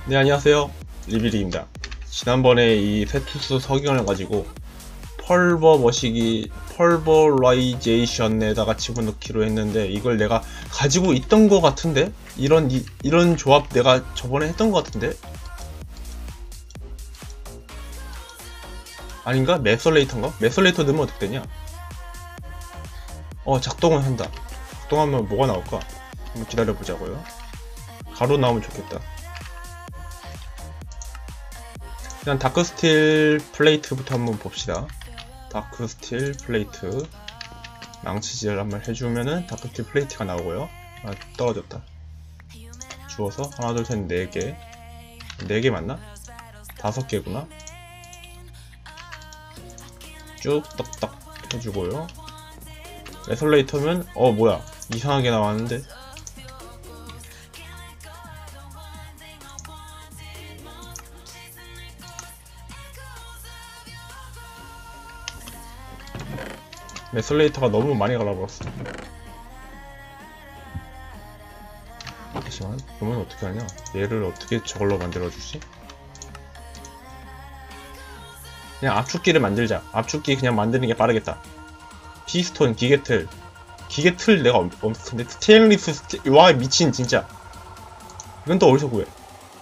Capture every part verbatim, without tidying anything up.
네, 안녕하세요. 리비리입니다. 지난번에 이 세투스 석영을 가지고 펄버 머시기 펄버라이제이션에다가 집어넣기로 했는데 이걸 내가 가지고 있던 것 같은데? 이런 이, 이런 조합 내가 저번에 했던 것 같은데? 아닌가? 메솔레이터인가? 메솔레이터 넣으면 어떻게 되냐? 어, 작동은 한다. 작동하면 뭐가 나올까? 한번 기다려보자고요. 가로 나오면 좋겠다. 일단 다크스틸 플레이트부터 한번 봅시다. 다크스틸 플레이트 망치질 한번 해주면은 다크스틸 플레이트가 나오고요. 아, 떨어졌다. 주워서 하나 둘 셋 네 개 네 개 맞나? 다섯 개구나. 쭉 딱딱 해주고요. 레솔레이터면 어 뭐야 이상하게 나왔는데. 메솔레이터가 너무 많이 갈아버렸어. 잠시만, 그러면 어떻게 하냐? 얘를 어떻게 저걸로 만들어주지? 그냥 압축기를 만들자. 압축기 그냥 만드는 게 빠르겠다. 피스톤, 기계틀. 기계틀 내가 없, 없는데 스테인리스 스테... 와 미친 진짜. 이건 또 어디서 구해?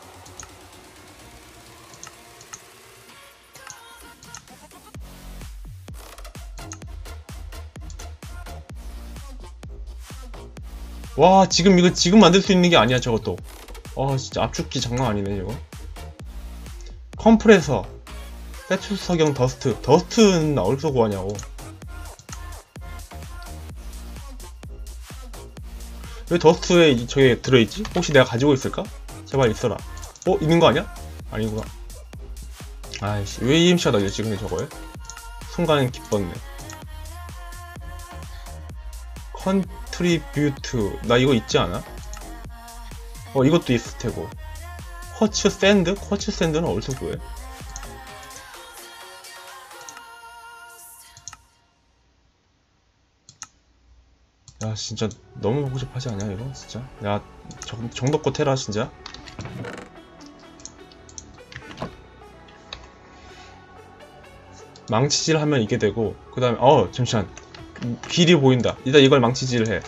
와 지금 이거 지금 만들 수 있는 게 아니야 저것도. 아 진짜 압축기 장난 아니네 이거. 컴프레서 세투스 석영 더스트. 더스트는 어디서 구하냐고. 왜 더스트에 저게 들어있지? 혹시 내가 가지고 있을까? 제발 있어라. 어? 있는 거 아니야? 아니구나. 아이씨 왜 이엠씨가 날렸지 근데 저거에? 순간 기뻤네. 컨트리뷰트 나 이거 있지 않아? 어 이것도 있을 테고. 쿼츠 샌드? 쿼츠 샌드는 어디서 구해? 야 진짜 너무 복잡하지 않냐 이거 진짜? 야 정, 정도껏 해라 진짜. 망치질 하면 이게 되고 그 다음에 어 잠시만 길이 보인다. 일단 이걸 망치질을 해.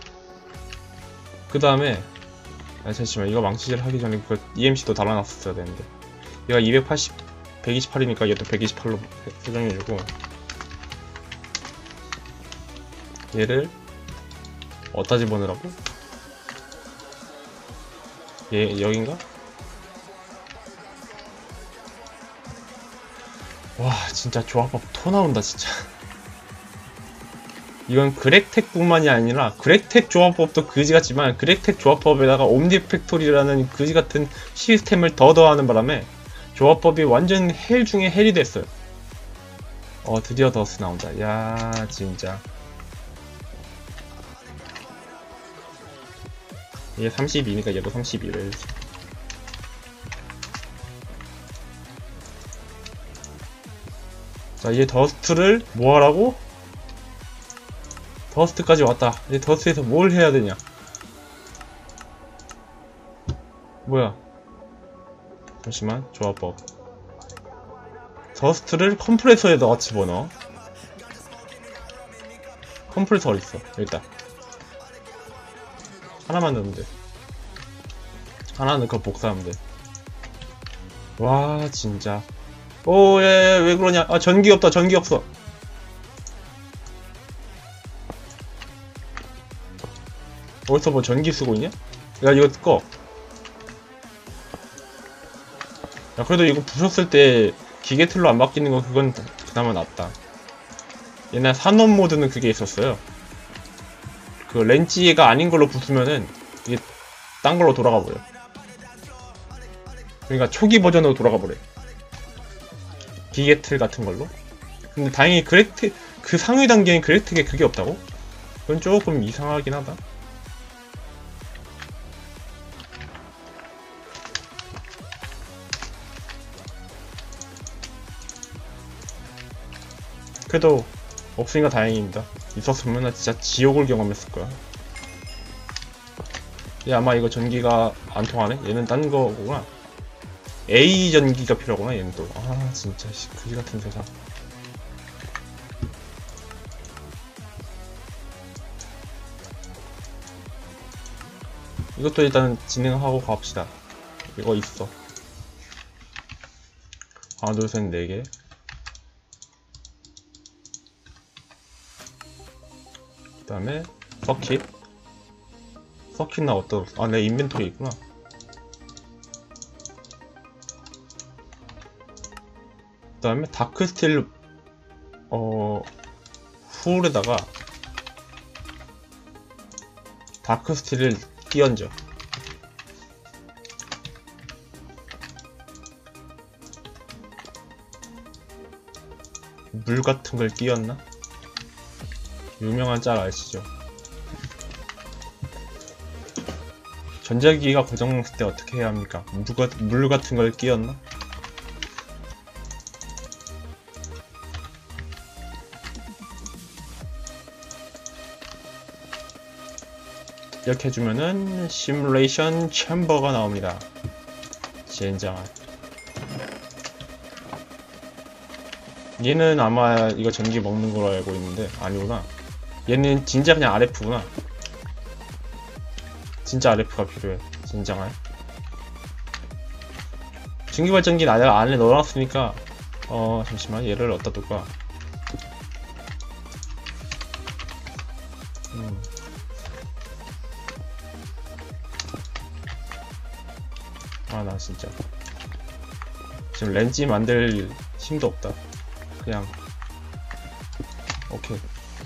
그 다음에 아 잠시만 이거 망치질 하기 전에 그 이엠씨도 달아놨었어야 되는데 얘가 이백팔십, 백이십팔이니까 얘도 백이십팔로 설정해주고 얘를 어디다 집어넣으라고? 얘 여긴가? 와 진짜 조합법 토 나온다 진짜. 이건 그렉텍 뿐만이 아니라 그렉텍 조합법도 그지같지만 그렉텍 조합법에다가 옴니팩토리라는 그지같은 시스템을 더 더하는 바람에 조합법이 완전 헬 중에 헬이 됐어요. 어 드디어 더스 나온다. 야 진짜 얘 삼십이니까 얘도 삼십이를. 자 이제 더스트를 뭐하라고? 더스트까지 왔다. 이제 더스트에서 뭘 해야 되냐? 뭐야? 잠시만 조합법. 더스트를 컴프레서에다 집어넣어. 컴프레서 어딨어? 여기 있다. 하나만 넣으면 돼. 하나 넣고 복사하면 돼. 와 진짜. 오, 예, 왜 그러냐? 아, 전기 없다, 전기 없어. 어디서 뭐 전기 쓰고 있냐? 야, 이거 꺼. 야, 그래도 이거 부셨을 때 기계틀로 안 바뀌는 거 그건 그나마 낫다. 옛날 산업 모드는 그게 있었어요. 그 렌치가 아닌 걸로 부수면은 이게 딴 걸로 돌아가 버려. 그러니까 초기 버전으로 돌아가 버려. 기계틀 같은 걸로. 근데 다행히 그렉트 그 상위 단계인 그렉텍에 그게 없다고? 그건 조금 이상하긴 하다. 그래도 없으니까 다행입니다. 있었으면 나 진짜 지옥을 경험했을 거야. 얘 아마 이거 전기가 안 통하네? 얘는 딴 거구나. A 전기가 필요하구나 얘는 또. 아 진짜 씨, 그지 같은 세상. 이것도 일단 진행하고 갑시다. 이거 있어. 하나 둘 셋 네 개. 그 다음에 서킷. 서킷 나 어떤, 아 내 인벤토리 있구나. 그 다음에 다크스틸 어 훌에다가 다크스틸을 끼얹어. 물 같은 걸 끼얹나? 유명한 짤 아시죠? 전자기기가 고장났을 때 어떻게 해야 합니까? 물, 물 같은 걸 끼얹나? 이렇게 해주면은 시뮬레이션 챔버가 나옵니다. 젠장. 얘는 아마 이거 전기 먹는 걸로 알고 있는데 아니구나. 얘는 진짜 그냥 알에프구나. 진짜 알에프가 필요해. 젠장할. 전기발전기 내가 안에 넣어놨으니까 어 잠시만 얘를 어디다 둘까. 음. 아 나 진짜 지금 렌즈 만들 힘도 없다. 그냥 오케이.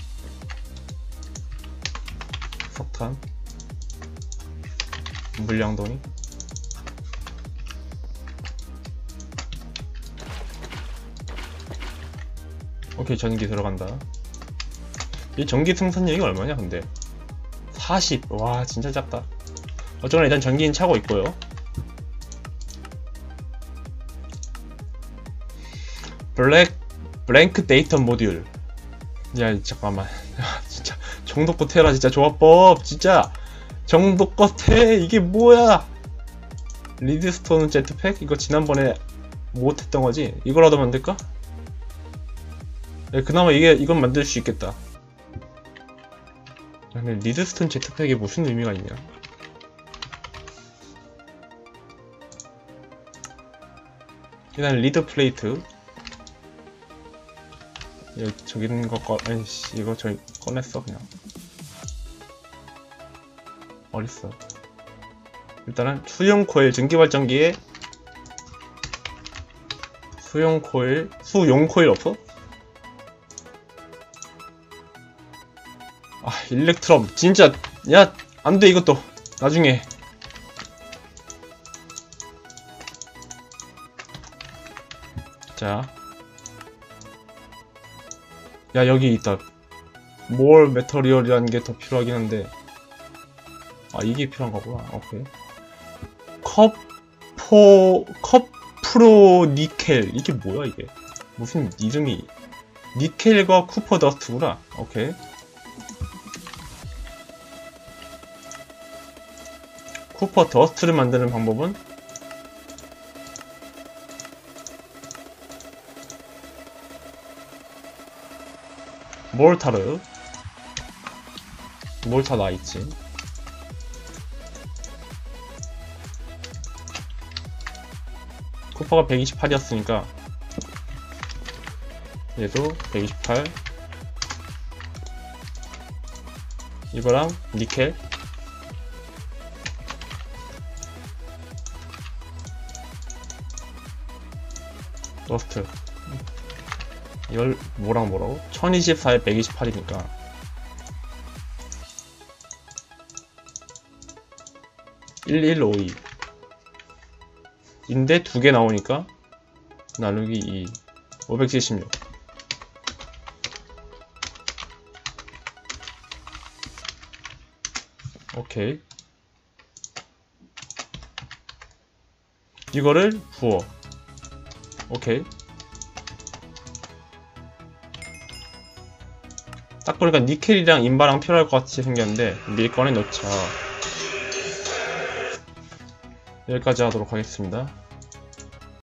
석탄 물량동이 오케이. 전기 들어간다. 이 전기 생산량이 얼마냐 근데. 사십. 와 진짜 작다. 어쩌거나 일단 전기는 차고 있고요. 블랙 블랭크 데이터 모듈. 야 잠깐만. 야 진짜 정도껏 해라 진짜. 조합법 진짜 정도껏 해. 이게 뭐야. 리드스톤 제트팩? 이거 지난번에 못했던 거지? 이거라도 만들까? 야, 그나마 이게 이건 만들 수 있겠다. 야, 근데 리드스톤 제트팩이 무슨 의미가 있냐? 일단 리드 플레이트. 여기 저기 있는 거 꺼, 아이씨, 이거 저기 꺼냈어, 그냥. 어딨어. 일단은 수용 코일, 전기발전기에 수용 코일, 수용 코일 없어? 아, 일렉트럼. 진짜, 야, 안 돼, 이것도. 나중에. 자. 야 여기 있다. 뭘 메터리얼이라는 게 더 필요하긴 한데. 아 이게 필요한 거구나. 오케이. 컵포 컵프로 니켈. 이게 뭐야 이게? 무슨 이름이? 니켈과 쿠퍼 더스트구나. 오케이. 쿠퍼 더스트를 만드는 방법은 몰타르. 몰타 나있지. 쿠퍼가 백이십팔이었으니까 얘도 백이십팔. 이거랑 니켈. 러스트. 이걸 뭐랑 뭐라고? 천이십사에 백이십팔이니까 일일오이 인데 두 개 나오니까 나누기 이. 오백칠십육. 오케이. 이거를 부어. 오케이. 딱 보니까 니켈이랑 인바랑 필요할 것 같이 생겼는데 미리 꺼내 놓자. 여기까지 하도록 하겠습니다.